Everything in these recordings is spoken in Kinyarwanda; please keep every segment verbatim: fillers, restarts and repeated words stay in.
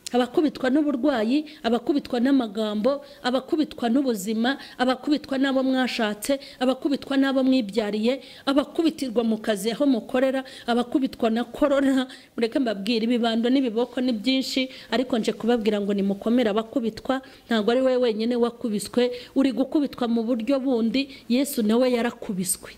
abakubitwa n'uburwayi, abakubitwa n'amagambo, abakubitwa n'ubuzima, abakubitwa n'abo mwashatse, abakubitwa n'abo mwibyariye, abakubitirwa mu kazi aho mukorera, abakubitwa na korona. Mureke mbabwira ibibando n'ibiboko ni byinshi, ariko nje kubabwira ngo nimukomere abakubitwa. Ntabwo ari wowe wenyine wakubiswe, uri gukubitwa mu buryo bundi. Yesu nawe yarakubiswe.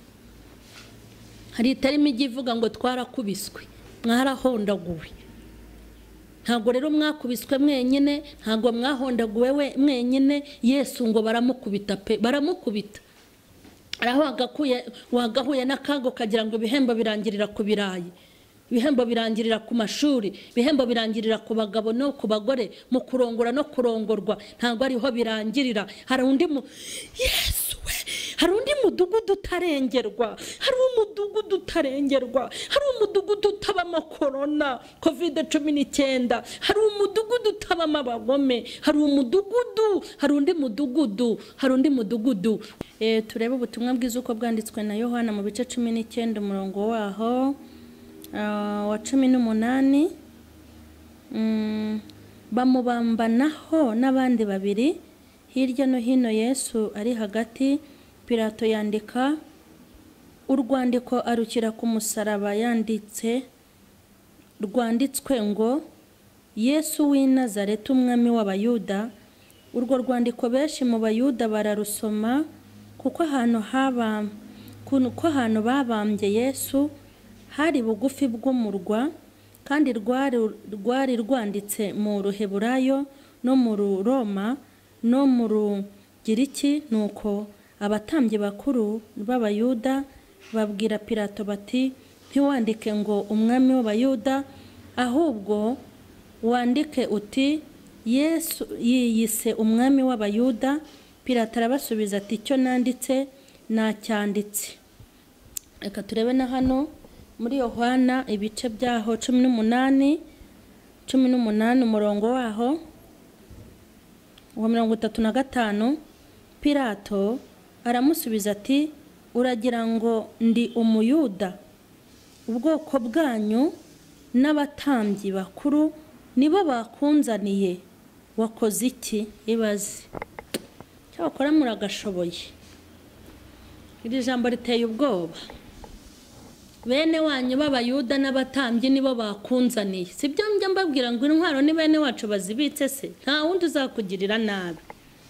Hari itarimo igivuga ngo twarakubiswe, mwarahondaguwe. Ntabwo rero mwakubiswe mwenyine, ntabwo mwahondaguwe we mwenyine. Yesu ngo baramukubita pe, baramukubita. Araho wagakuye wagahuye n'akago kagira ngo ibihembo birangirira ku birayi, ibihembo birangirira ku mashuri, ibihembo birangirira ku bagabo no ku bagore, mu kurongora no kurongorwa. Ntabwo ariho birangirira. Hari undi mu Yesu we, hari undi mudugudu utarengerwa, hari umudugudu utarengerwa, hari umudugudu utabamo korona covid cumi n'icyenda, hari umudugudu utabamo abagome, hari umudugudu, hari undi mudugudu, hari undi mudugudu. Eh turebe ubutumwa bwiza uko bwanditswe na Yohana mu bice cumi n'icyenda umurongo waho uh, wa cumi n'umunani. mm, bamubambanaho n'abandi babiri hirya no hino. Yesu ari hagati. Pilato yandika urwandiko arukira ku musaraba, yanditse rwanditswe ngo Yesu w'i Nazareti umwami w'Abayuda. Urwo rwandiko benshi mu Bayuda bararusoma kuko ahantu haba kuko ahantu babambye Yesu hari bugufi bw'umurwa, kandi rwari rwari rwanditse mu Ruheburayo no mu Roma no mu Rugiriki. Nuko abatambyi bakuru b'Abayuda babwira Pilato bati ntiwandike ngo umwami w'Abayuda, ahubwo wandike uti Yesu yiyise umwami w'Abayuda. Pilato arabasubiza ati icyo nanditse nacyanditse. Reka turebe na hano muri Yohana ibice byaho cumi n'umunani cumi n'umunani umurongo waho wa mirongo itatu na gatanu. Pilato aramusubiza ati uragira ngo ndi umuyuda? Ubwoko bwanyu n'abatambyi bakuru nibo bakunzaniye. Wakoze iki? Ibaze. Cyakora muragashoboye. Iri jambo riteye ubwoba. Bene wanyu b'Abayuda n'abatambyi nibo bakunzaniye. Sibyo njya mbabwira ngo intwaro ni bene wacu bazibitse se? Nta wundi uzakugirira nabi.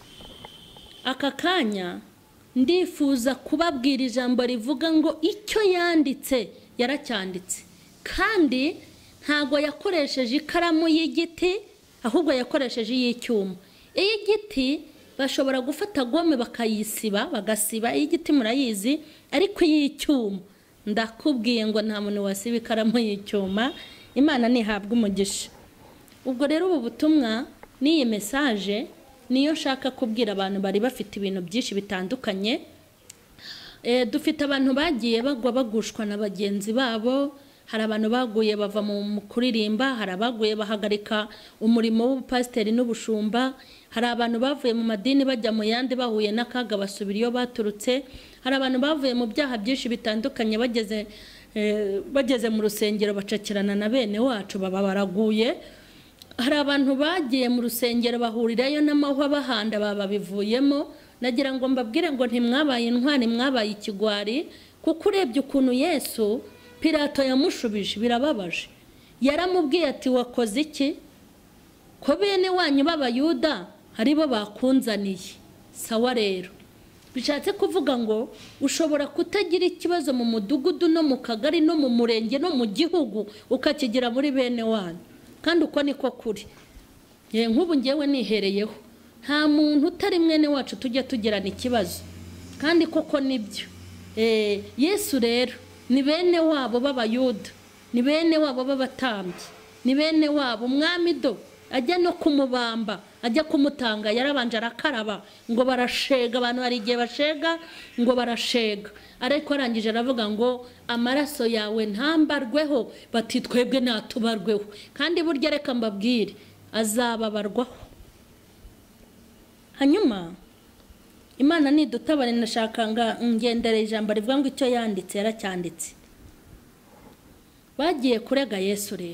Aka kanya ndifuza kubabwira ijambo rivuga ngo icyo yanditse yaracyanditse, kandi ntago yakoresheje ikaramu y'igiti, ahubwo yakoresheje iy'icyuma. Iy'igiti bashobora gufata gome bakayisiba, bagasiba. Iy'igiti murayizi, ariko iy'icyuma ndakubwiye ngo nta muntu wasiba ikaramu y'icyuma. Imana nihabwa umugisha. Ubwo rero ubu butumwa n'iyi message niyo nshaka kubwira abantu bari bafite ibintu byinshi bitandukanye. E, dufite abantu bagiye bagwa bagushwa na bagenzi babo. Hari abantu baguye bava mu kuririmba, hari abaguye bahagarika umurimo w'ubupasiteri n'ubushumba, hari abantu bavuye mu madini bajya mu yandi bahuye n'akaga basubira iyo baturutse, hari abantu bavuye mu byaha byinshi bitandukanye bageze e, bageze mu rusengero bacakirana na bene wacu baba baraguye. Hari abantu bagiye mu rusengero bahurirayo n'amahwa bahanda baba bivuyemo. Nagira ngo mbabwire ngo ntimwabaye intwari, mwabaye ikigwari, kuko urebye ukuntu Yesu Pilato yamushubije birababaje. Yaramubwiye ati wakoze iki? Ko bene wanyu b'Abayuda haribo bakunzaniye. Sawa rero. Bishatse kuvuga ngo ushobora kutagira ikibazo mu mudugudu no mu kagari no mu murenge no mu gihugu ukakigira muri bene wanyu. Kandi uko niko kuri. Ye nk'ubu ngewe nihereyeho. Nta muntu utari mwene wacu tujya tugirana ikibazo. Kandi koko nibyo. Eh Yesu rero ni bene wabo b'Abayuda, ni bene wabo b'abatambyi, ni bene wabo. Umwami do ajya no kumubamba, ajya kumutanga yarabanje arakaraba ngo barashega. Abantu hari igihe bashega ngo barashega, ariko arangije aravuga ngo amaraso yawe ntambarweho, bati twebwe natubarweho. Kandi burya reka mbabwire azababarwaho. Hanyuma Imana nidutabare nashaka nga ngendere ijambo rivuga ngo icyo yanditse yaracyanditse. Bagiye kurega Yesu rero.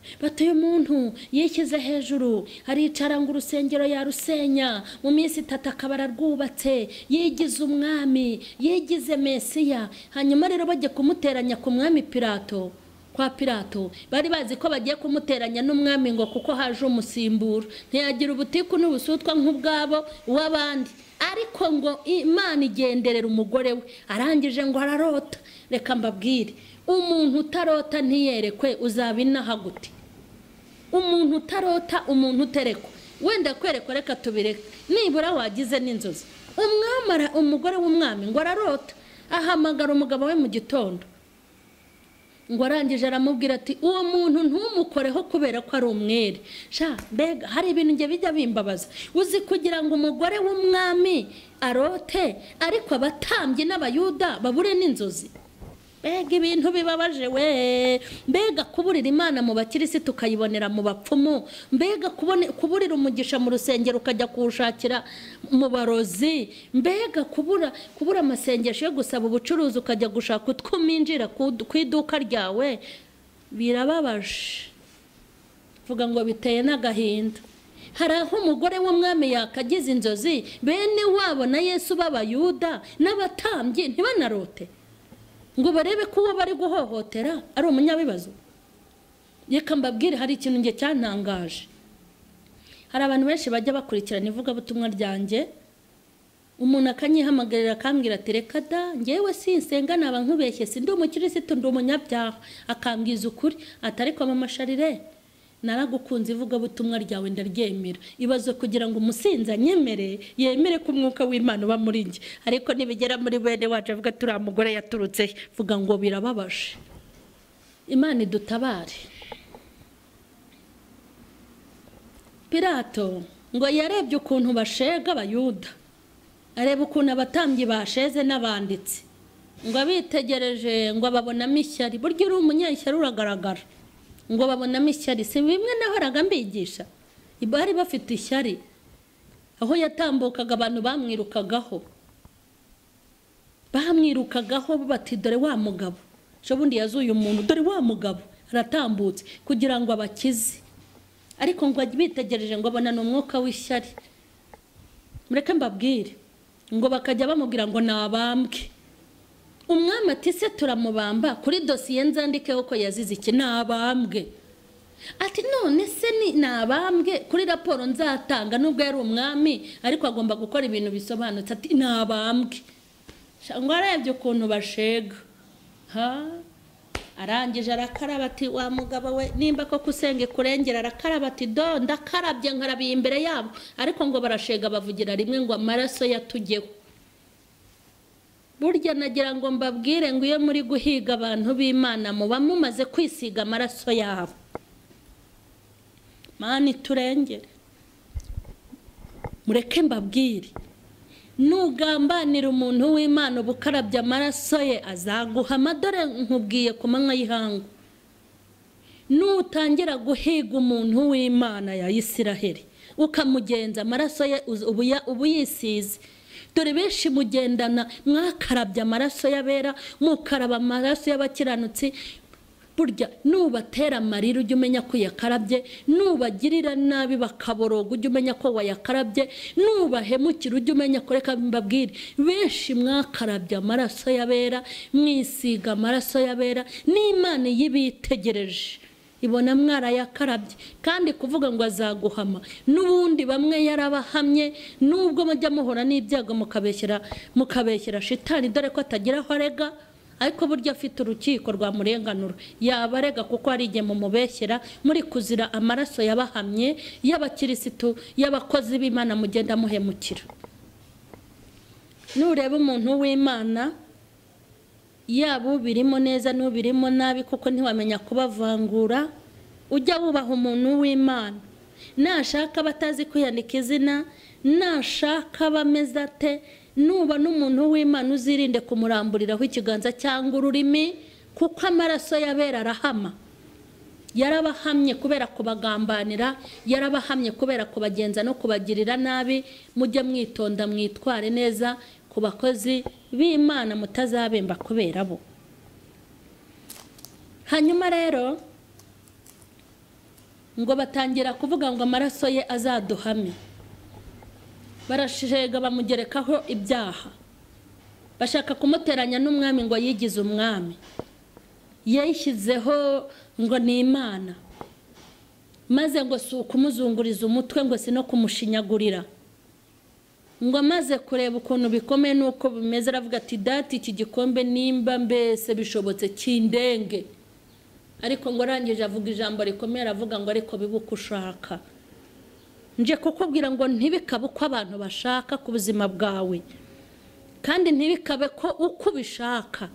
batuye umuntu yishyize hejuru aricara ngo urusengero yarusenya mu minsi itatu akaba ararwubatse yigize umwami yigize mesiya. Hanyuma rero bajya kumuteranya ku mwami Pilato kwa Pilato bari bazi ko bagiye kumuteranya n'umwami ngo kuko haje umusimbura ntiyagira ubutiku n'ubusutwa nk'ubwabo w'abandi. Ariko ngo Imana igenderera umugore we arangije ngo ararota. Reka mbabwire, umuntu utarota ntiyerekwe uzaba inaha gute? Umuntu utarota, umuntu uterekwa wenda kwerekwa, reka tubireke nibura wagize n'inzozi. Umwamara umugore w'umwami ngo ararota ahamagara umugabo we mu gitondo ngo arangije aramubwira ati uwo muntu ntumukoreho kubera ko ari umwere. Sha mbega hari ibintu nge bijya bimbabaza, uzi kugira ngo umugore w'umwami arote ariko abatambyi n'abayuda babure n'inzozi. Mbega ibintu bibabaje we, mbega kuburira Imana mu bakirisitu ukayibonera mu bapfumu, mbega kuburira umugisha mu rusengero ukajya kuwushakira mu barozi, mbega kubura kubura amasengesho yo gusaba ubucuruzi ukajya gushaka utwuminjira ku iduka ryawe. Birababaje, vuga ngo biteye n'agahinda. Hari aho umugore w'umwami yakagize inzozi bene wabo na Yesu b'abayuda n'abatambyi ntibanarote ngo barebe ko uwo bari guhohotera ari umunyabibazo. Reka mbabwire, hari ikintu nge cyantangaje. Hari abantu benshi bajya bakurikirana ivugabutumwa ryanjye, umuntu akanyihamagarira akambwira ati reka da ngewe sinsenga naba nkubeshye, si ndi umukirisitu ndi umunyabyaha. Akambwiza ukuri ati ariko mama Sharire naragukunze ivugabutumwa ryawe ndaryemera. Ibazo kugira ngo umusinzi anyemere yemere ko umwuka w'Imana uba muri nge, ariko nibigera muri bene wacu avuga turiya mugore yaturutse, vuga ngo birababaje. Imana idutabare. Pilato ngo yarebye ukuntu bashega abayuda, areba ukuntu abatambyi basheze n'abanditsi, ngo abitegereje ngo ababonamo ishyari. Buryo uri umunyeshyari uragaragara, ngo babonamo ishyari. Si bimwe nahoraga mbigisha, bari bafite ishyari. Aho yatambukaga abantu bamwirukagaho, bamwirukagaho bati dore wa mugabo, shobundi yazuye umuntu, dore wa mugabo aratambutse kugira ngo abakize. Ariko ngo bitegereje ngo abona n'umwuka w'ishyari. Mureke mbabwire, ngo bakajya bamubwira ngo nabambwe. Umwami ati se turamubamba kuri dosiye nzandikeho ko yazize iki? Nabambwe. Ati none se ni nabambwe kuri raporo nzatanga, nubwo yari umwami ariko agomba gukora ibintu bisobanutse. Ati nabambwe. Ngo arebye ukuntu bashega, ha arangije arakaraba ati wa mugabo we nimba ko kusenge kurengera, arakaraba ati do ndakarabye nkarabiye imbere yabo. Ariko ngo barashega bavugira rimwe ngo amaraso yatugeho. Burya nagira ngo mbabwire ngo iyo muri guhiga abantu b'Imana muba mumaze kwisiga amaraso yabo. Mani turengere. Mureke mbabwire, nugambanira umuntu w'Imana ubukarabya amaraso ye azaguhama. Dore nkubwiye ku manywa y'ihangu, nutangira guhiga umuntu w'Imana ya Isiraheli ukamugenza amaraso ye ubu yisize. Dore benshi mugendana mwakarabya amaraso y'abera, mukaraba amaraso y'abakiranutsi. Burya nubatera amarira ujye umenya ko yakarabye, nubagirira nabi bakaboroga ujye umenya ko wayakarabye, nubahemukira ujye umenya ko. Reka mbabwire, benshi mwakarabye amaraso y'abera, mwisiga amaraso y'abera, n'Imana yibitegereje ibona mwarayakarabye. Kandi kuvuga ngo azaguhama, n'ubundi bamwe yarabahamye, nubwo mujya muhora n'ibyago mukabeshyera mukabeshyera shitani, dore ko atagira aho arega. Ariko burya afite urukiko rwa murenganura yabarega, kuko ari igihe mumubeshyera muri kuzira amaraso yabahamye y'abakirisitu y'abakozi b'Imana mugenda muhemukira. Nureba umuntu w'Imana yaba ubirimo neza n'ubirimo nabi, kuko ntiwamenya kubavangura, ujya wubaha umuntu w'Imana. Nashaka batazi kwiyandika izina, nashaka bameze ate, nuba n'umuntu w'Imana uzirinde kumuramburiraho ikiganza cyangwa ururimi, kuko amaraso y'abera arahama. Yarabahamye kubera kubagambanira, yarabahamye kubera kubagenza no kubagirira nabi. Mujye mwitonda mwitware neza ku bakozi b'Imana, mutazabemba kubera bo. Hanyuma rero ngo batangira kuvuga ngo amaraso ye azaduhame. Barashega bamugerekaho ibyaha, bashaka kumuteranya n'umwami ngo yigize umwami, yayishyizeho ngo ni Imana, maze ngo si ukumuzunguriza umutwe ngo si no kumushinyagurira. Ngo amaze kureba ukuntu bikomeye nuko bimeze aravuga ati dati iki gikombe nimba mbese bishobotse kindenge. Ariko ngo arangije avuga ijambo rikomeye aravuga ngo ariko bibuka ushaka. Nje kukubwira ngo ntibikabe uko abantu bashaka ku buzima bwawe, kandi ntibikabe ko uko ubishaka,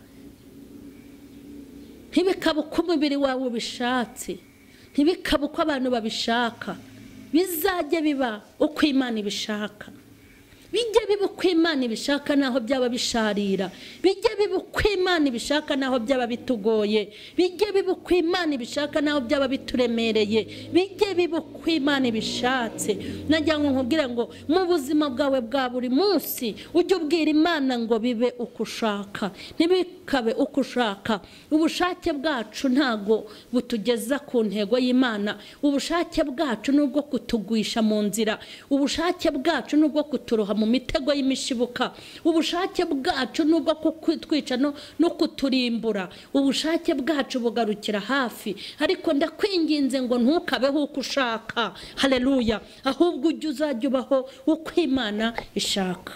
ntibikabe uko umubiri wawe ubishatse, ntibikabe uko abantu babishaka. Bizajye biba uko Imana ibishaka. Bijye biba uko Imana ibishaka naho byaba bisharira. Bijye biba uko Imana ibishaka naho byaba bitugoye. Bijye biba uko Imana ibishaka naho byaba bituremereye. Bijye biba uko Imana ibishatse. Nagira ngo nkubwire ngo mu buzima bwawe bwa buri munsi ujye ubwira Imana ngo bibe uko ushaka, ntibikabe uko ushaka. Ubushake bwacu ntago butugeza ku ntego y'Imana. Ubushake bwacu nubwo kutugwisha mu nzira. Ubushake bwacu nubwo kuturoha mu mitego y'imishibuka. Ubushake bwacu nubwo kutwica no, no kuturimbura. Ubushake bwacu bugarukira hafi, ariko ndakwinginze ngo ntukabeho uko ushaka. Haleluya. Ahubwo ujye uzajya ubaho uko Imana ishaka.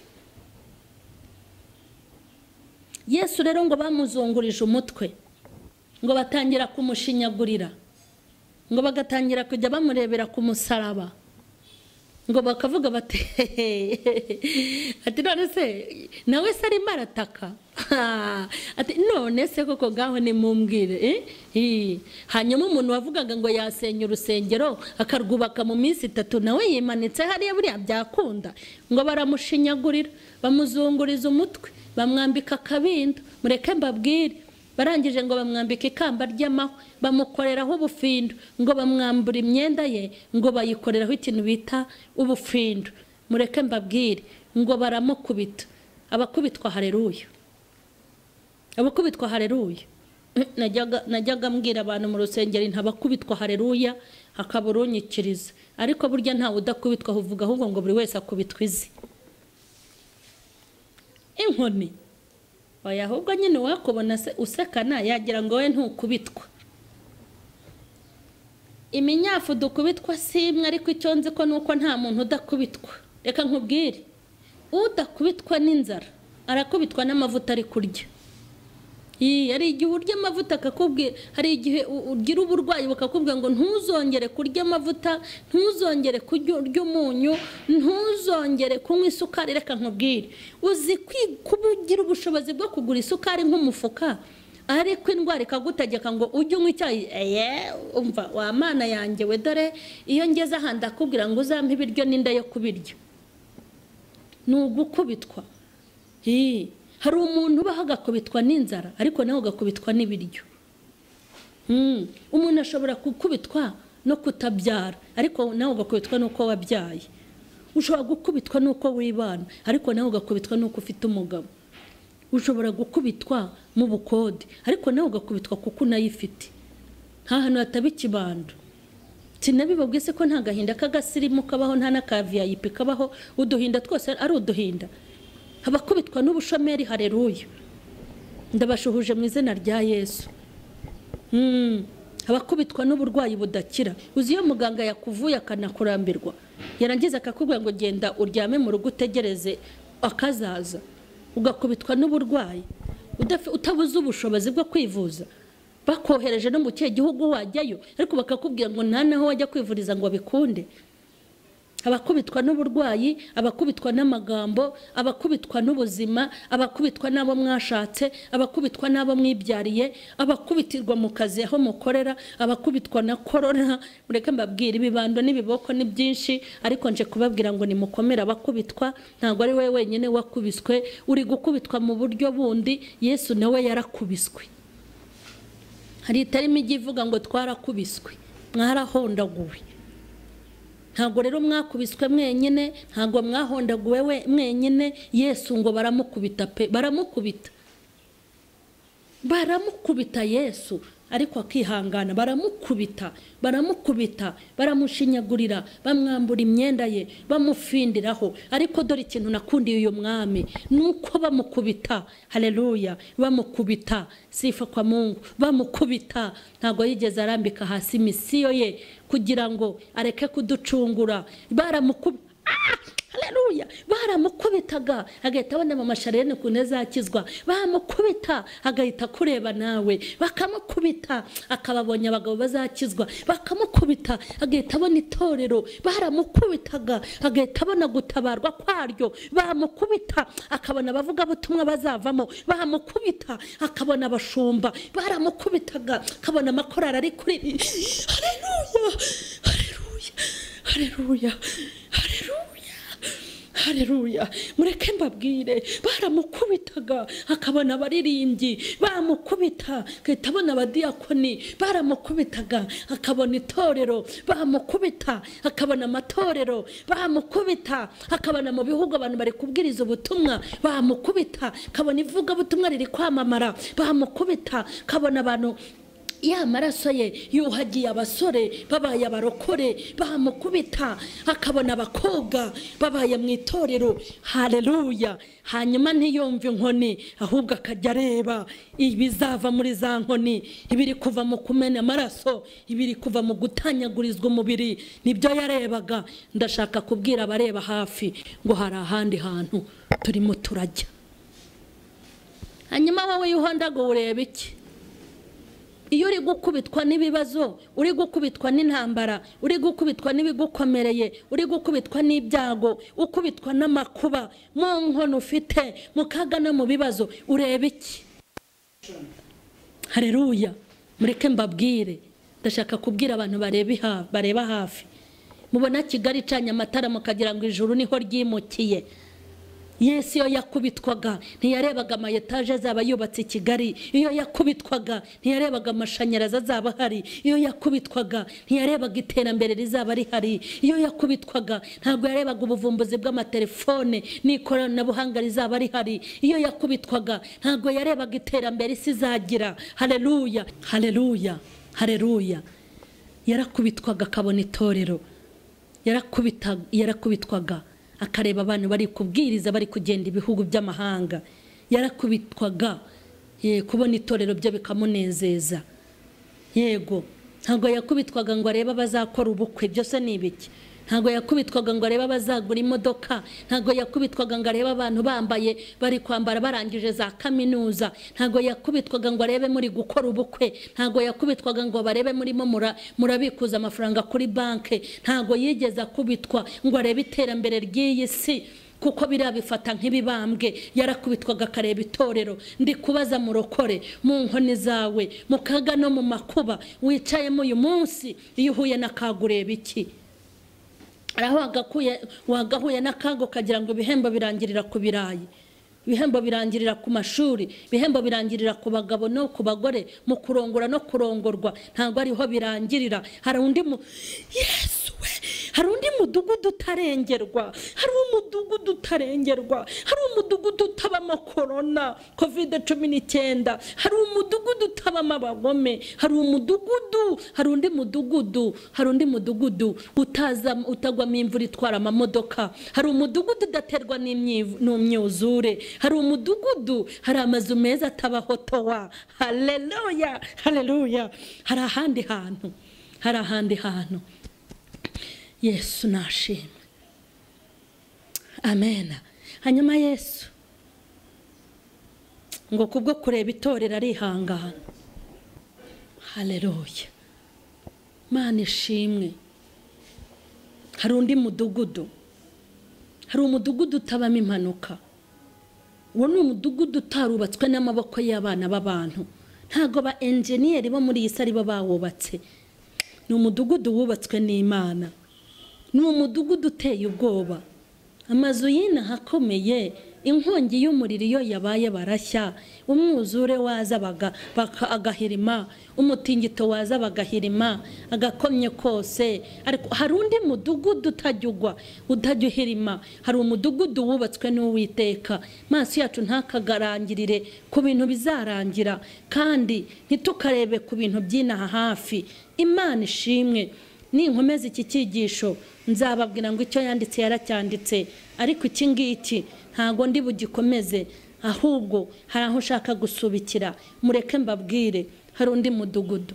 Yesu rero ngo bamuzungurije umutwe, ngo batangira kumushinyagurira, ngo bagatangira kujya bamurebera ku musaraba, ngo bakavuga bati ati none se nawe se arimo arataka ati none se koko gaho nimumbwire eh hanyuma umuntu wavugaga ngo yasenya urusengero akarwubaka mu minsi itatu nawe yimanitse hariya buriya byakunda. Ngo baramushinyagurira, bamuzunguriza umutwe, bamwambika akabindo. Mureke mbabwire, barangije ngo bamwambika ikamba ry'amahwa, bamukoreraho ubufindo, ngo bamwambura imyenda ye, ngo bayikoreraho ikintu bita ubufindo. Mureke mbabwire ngo baramukubita. Abakubitwa haleluya, abakubitwa haleluya. Najyaga najyaga mbwira abantu mu rusengero ntabakubitwa haleluya akaburunyikiriza, ariko burya ntawe udakubitwa uvuga ahubwo ngo buri wese akubitwa izi inkoni. Oya ahubwo nyine wakubona se usekana yagira ngo we ntukubitwa. Iminyafu dukubitwa simwe, ariko icyo nzi ko nuko nta muntu udakubitwa. Reka nkubwire, udakubitwa n'inzara arakubitwa n'amavuta ari kurya. Iyi ari igihe urya amavuta akakubwira, hari igihe ugira uburwayi bakakubwira ngo ntuzongere kurya amavuta, ntuzongere kurya umunyu, ntuzongere kunywa isukari. Reka nkubwire, uzi kubugira ubushobozi bwo kugura isukari nk'umufuka, ariko indwara ikagutegeka ngo ujye unywa icyayi. Eye umva wa Mana yanjye we, dore iyo ngeze ahandi akubwira ngo uzampe ibiryo n'inda yo kubirya. Nugukubitwa. Hi hari umuntu ubaho agakubitwa n'inzara, ariko nawe ugakubitwa n'ibiryo. Mm. Umuntu ashobora gukubitwa no kutabyara, ariko nawe ugakubitwa nuko wabyaye. Ushobora gukubitwa nuko wibana, ariko nawe ugakubitwa nuko ufite umugabo. Ushobora gukubitwa mu bukode, ariko nawe ugakubitwa kuko unayifite. Nta hantu hataba ikibando. Sinabibabwiye se ko nta gahinda k'agasirimu kabaho, nta n'aka V I P kabaho, uduhinda twose ari uduhinda. Abakubitwa n'ubushomeri haleluya, ndabashuhuje mu izina rya Yesu. Mm. Abakubitwa n'uburwayi budakira. Uzi iyo muganga yakuvuye akanakurambirwa, yarangiza akakubwira ngo genda uryame mu rugo utegereze akazaza, ugakubitwa n'uburwayi utabuze ubushobozi bwo kwivuza. Bakohereje no mu kihe gihugu wajyayo, ariko bakakubwira ngo nta naho wajya kwivuriza ngo bikunde. Abakubitwa n'uburwayi, abakubitwa n'amagambo, abakubitwa n'ubuzima, abakubitwa n'abo mwashatse, abakubitwa n'abo mwibyariye, abakubitirwa mu kazi aho mukorera, abakubitwa na corona. Mureke mbabwire, ibibando n'ibiboko ni byinshi, ariko nje kubabwira ngo nimukomere abakubitwa. Ntabwo ari wewe wenyine wakubiswe, uri gukubitwa mu buryo bundi. Yesu nawe yarakubiswe. Hari itarimo igivuga ngo twarakubiswe, mwarahondaguwe. Ntabwo rero mwakubiswe mwenyine, ntabwo mwahondaguwe we mwenyine. Yesu ngo baramukubita pe, baramukubita baramukubita Yesu. ariko akihangana. Baramukubita baramukubita baramushinyagurira, bamwambura imyenda ye, bamufindiraho. Ariko dore ikintu nakundiye uyu mwami, nuko bamukubita, haleluya, bamukubita, sifa kwa Mungu, bamukubita ntago yigeze arambika hasi misiyo ye kugira ngo areke kuducungura. Baramukubita, haleluya, baramukubitaga agahita abona mu masharene kuntu azakizwa. Bamukubita agahita kureba nawe, bakamukubita akababonye abagabo bazakizwa, bakamukubita agahita abona itorero. Baramukubitaga agahita abona gutabarwa kwaryo. Bamukubita akabona abavuga butumwa bazavamo. Bamukubita akabona abashumba. Baramukubitaga akabona amakorari ari kuri. Haleluya, haleluya, haleluya, haleluya, haleluya. Mureke mbabwire, baramukubitaga akabona abaririmbyi. Bamukubita agahita abona abadiyakoni. Baramukubitaga akabona itorero. Bamukubita akabona amatorero. Bamukubita akabona mu bihugu abantu bari kubwiriza ubutumwa. Bamukubita akabona ivugabutumwa riri kwamamara. Bamukubita akabona abantu ya maraso ye yuhagiye abasore babaye abarokore. Bamukubita akabona abakobwa babaye mu itorero. Haleluya. Hanyuma ntiyumve inkoni, ahubwo akajya areba ibizava muri za nkoni, ibiri kuva mu kumena amaraso, ibiri kuva mu gutanyagurizwa umubiri. Nibyo yarebaga. Ndashaka kubwira abareba hafi ngo hari ahandi hantu turimo turajya. Hanyuma wowe yuhondaga ureba iki? Iyo uri gukubitwa n'ibibazo, uri gukubitwa n'intambara, uri gukubitwa n'ibigukomereye, uri gukubitwa n'ibyago, ukubitwa n'amakuba, mu nkono ufite, mu kaga no mu bibazo, ureba iki? Haleluya. Mureke mbabwire, ndashaka kubwira abantu bareba bareba hafi. Mubona Kigali icanye amatara mukagira ngo ijuru niho ryimukiye. Yesu iyo yakubitwaga ntiyarebaga ama etaje zaba yubatse Kigali. Iyo yakubitwaga ntiyarebaga amashanyarazi azaba hari. Iyo yakubitwaga ntiyarebaga iterambere rizaba rihari. Iyo yakubitwaga ntabwo yarebaga ubuvumbuzi bw'amatelefone n'ikoranabuhanga rizaba rihari. Iyo yakubitwaga ntabwo yarebaga iterambere isi izagira. Haleluya, haleluya, haleluya. Yarakubitwaga akabona itorero. Yarakubitaga yarakubitwaga akareba abantu bari kubwiriza, bari kugenda ibihugu by'amahanga. Yarakubitwaga ye kubona itorero byo bikamunezeza. Yego, ntabwo yakubitwaga ngo areba bazakora ubukwe, byose ni ibiki. Ntabwo yakubitwaga ngo areba bazagura imodoka. Ntabwo yakubitwaga ngo areba abantu bambaye bari kwambara barangije za kaminuza. Ntabwo yakubitwaga ngo arebe muri gukora ubukwe. Ntabwo yakubitwaga ngo barebe murimo murabikuza amafaranga kuri banke. Ntabwo yigeze akubitwa ngo arebe iterambere ry'iyi si, kuko biriya bifata nk'ibibambwe. Yarakubitwaga akareba itorero. Ndi kubaza murokore, mu nkoni zawe, mu kaga no mu makuba wicayemo uyu munsi, iyo uhuye n'akagureba iki? Araho wagakuye wagahuye n'akago kagira ngo ibihembo birangirira ku birayi, ibihembo birangirira ku mashuri, ibihembo birangirira ku bagabo no ku bagore, mu kurongora no kurongorwa. Ntabwo ariho birangirira. Hari undi mu Yesu we, hari undi mudugudu utarengerwa. Hari umudugudu utarengerwa. Hari umudugudu utabamo corona covid cumi n'icyenda. Hari umudugudu utabamo abagome. Hari umudugudu, hari undi mudugudu, hari undi mudugudu utaza utagwamo imvura itwara amamodoka. Hari umudugudu udaterwa n'imyuzure. Hari umudugudu, hari amazu meza atabaho towa. Haleluya, haleluya. Hari ahandi hantu, hari ahandi hantu. Yesu nashimwe. Amen. Hanyuma Yesu ngo kubwo kureba itorero arihangana. Haleluya. Mana ishimwe. Hari undi mudugudu, hari umudugudu utabamo impanuka. Uwo ni umudugudu utarubatswe n'amaboko y'abana b'abantu. Ntago ba engineer bo muri iyi sari bo bawubatse. Ni umudugudu wubatswe n'Imana. Ni umudugudu uteye ubwoba. Amazu y'ina hakomeye inkongi y'umuriro iyo yabaye barashya, umwuzure waza agahirima, umutingito waza bagahirima, agakomye kose. Ariko hari undi mudugudu utajyugwa utajyuhirima, hari umudugudu wubatswe n'Uwiteka. Maso yacu ntakagarangirire ku bintu bizarangira, kandi ntitukarebe ku bintu by'inaha hafi. Imana ishimwe. Ninkomeza iki cyigisho nzababwira ngo icyo yanditse yaracyanditse, ariko iki ngiki ntago ndi bugikomeze, ahubwo hari aho ushaka gusubikira. Mureke mbabwire, hari undi mudugudu.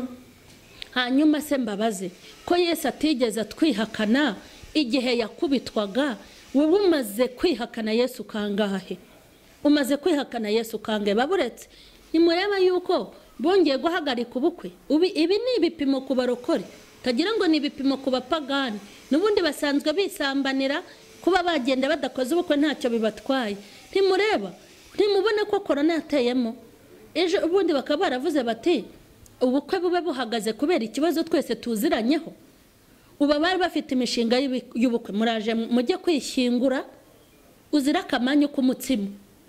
Hanyuma se mbabaze ko Yesu atigeze twihakana igihe yakubitwaga. Wowe umaze kwihakana Yesu kangahe? Umaze kwihakana Yesu kangahe? Baburetse nimureba yuko bongeye guhagarika ubukwe. Ibi ni ibipimo ku barokore, tagira ngo ni ibipimo ku bapagani. Nubundi basanzwe bisambanira, kuba bagenda badakoze ubukwe ntacyo bibatwaye. Ntimureba, ntimubone ko korona yateyemo. Ejo ubundi bakaba baravuze bati ubukwe bube buhagaze kubera ikibazo twese tuziranyeho. Uba bari bafite imishinga y'ubukwe, muraje mujye kwishyingura uzira akamanyu k'umutsima.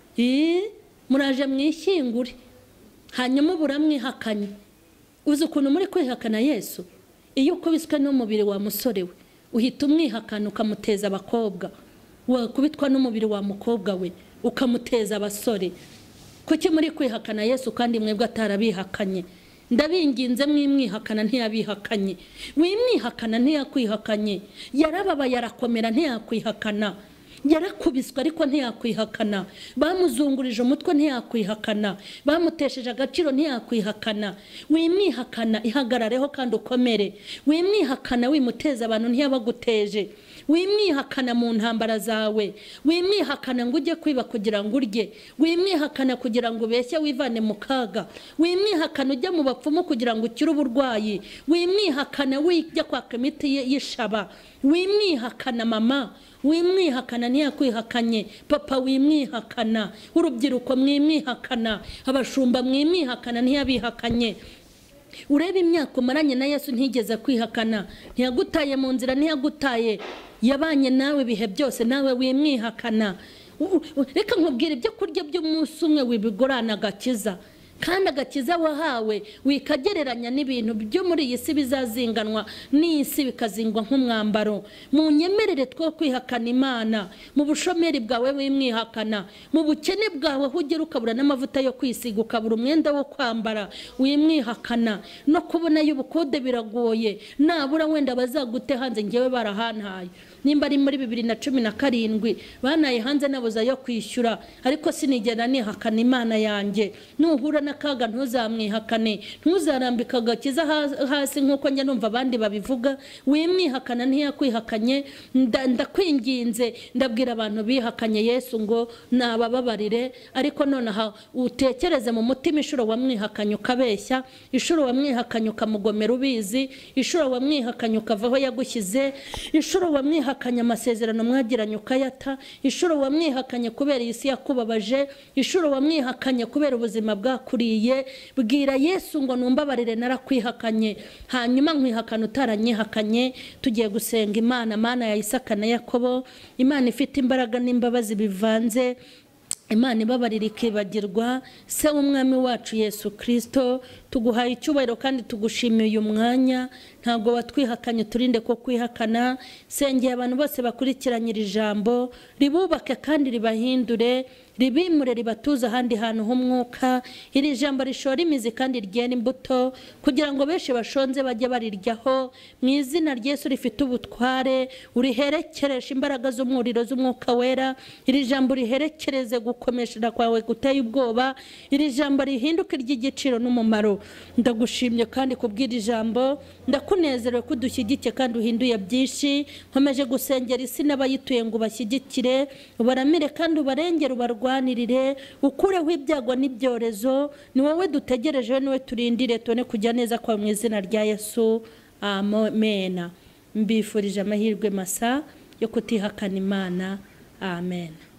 Eh, muraje mwishyingure, hanyuma buramwihakanye. Uzi ukuntu muri kwihakana Yesu? Iyo ukubiswe n'umubiri wa musore we, uhita umwihakana ukamuteza abakobwa. Wakubitwa n'umubiri wa mukobwa we ukamuteza abasore. Kuki muri kwihakana Yesu kandi mwebwe atarabihakanye? Ndabinginze mwimwihakana ntiyabihakanye. Wimwihakana ntiyakwihakanye. Yarababa yarakomera ntiyakwihakana. Yarakubiswe ariko ntiyakwihakana. Bamuzungurije umutwe ntiyakwihakana. Bamutesheje agaciro ntiyakwihakana. Wimwihakana ihagarareho kandi ukomere. Wimwihakana wimuteza abantu ntiyabaguteje. Wimwihakana mu ntambara zawe. Wimwihakana ngo ujye kwiba kugira ngo urye. Wimwihakana kugira ngo ubeshye wivane mu kaga. Wimwihakana ujya mu bapfumu kugira ngo ukire uburwayi. Wimwihakana wijya kwaka imiti y'ishaba. Wimwihakana mama, wimwihakana ntiyakwihakanye. Papa wimwihakana, urubyiruko mwimwihakana, abashumba mwimwihakana ntiyabihakanye. Urebe imyaka umaranye na Yesu ntigeze kwihakana. Ntiyagutaye mu nzira, ntiyagutaye, yabanye nawe bihe byose, nawe wimwihakana. Reka nkubwire ibyo kurya by'umunsi umwe wibigorana agakiza, kandi agakiza wahawe wikagereranya n'ibintu byo muri iyi si bizazinganwa n'isi bikazingwa nk'umwambaro. Mu nyemerere two kwihakana Imana, mu bushomeri bwawe wimwihakana, mu bukene bwawe hugera ukabura n'amavuta yo kwisiga, ukabura umwenda wo kwambara, wimwihakana. No kubona y'ubukode biragoye, nabura wenda bazagute hanze, ngewe barahantaye. Nimba ari muri bibiri na cumi na karindwi banaye hanze nabuza yo kwishyura, ariko sinigera nihakana Imana yanjye. Nuhura n'akaga ntuzamwihakane, ntuzarambika agakiza hasi nk'uko njya numva abandi babivuga. Wimwihakana ntiyakwihakanye. Ndakwinginze, ndabwira abantu bihakanye Yesu ngo nabababarire, ariko nonaha utekereze mu mutima ishuro wamwihakanye ukabeshya, ishuro wamwihakanye ukamugomera ubizi, ishuro wamwihakanye ukavaho yagushyize, ishuro wamwihakanye amasezerano mwagiranye ukayata, ishuro wamwihakanye kubera isi yakubabaje, ishuro wamwihakanye kubera ubuzima bwakuriye. Bwira Yesu ngo numbabarire narakwihakanye, hanyuma nkwihakana utaranyihakanye. Tugiye gusenga Imana, Mana ya Isaka na Yakobo, Imana ifite imbaraga n'imbabazi bivanze, Imana ibabarira ikibagirwa. Se w'umwami wacu Yesu Kristo, tuguhaye icyubahiro kandi tugushimiye uyu mwanya. Ntabwo watwihakanye, turinde ko kwihakana. Sengeye abantu bose bakurikiranye iri jambo, ribubake kandi ribahindure, ribimure ribatuza ahandi hantu h'umwuka. Iri jambo rishora imizi kandi ryera imbuto, kugira ngo benshi bashonze bajye bariryaho. Mu izina rya Yesu rifite ubutware, uriherekeresha imbaraga z'umuriro z'umwuka wera. Iri jambo riherekereze gukomeshera kwawe guteye ubwoba. Iri jambo rihinduke iry'igiciro n'umumaro. Ndagushimye kandi kubwira ijambo, ndakunezerewe ko udushyigike kandi uhinduye byinshi. Nkomeje gusengera isi n'abayituye ngo bashyigikire, ubaramire kandi ubarengere, ubarwanirire, ukureho ibyago n'ibyorezo. Ni wowe dutegereje, niwe turindire, tubone kujya neza kwa mu izina rya Yesu, amen. Mbifurije amahirwe masa yo kutihakana Imana, amen.